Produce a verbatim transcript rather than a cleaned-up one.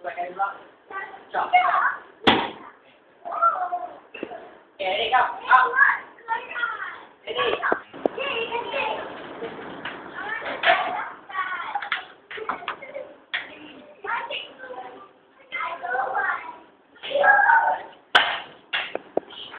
my hands up. Jump. Okay, ready, go. Up.